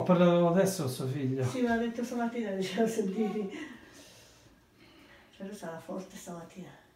parlato adesso con suo figlio. Sì, me l'ha detto stamattina, diceva sentiti. Cioè lui sarà forte stamattina.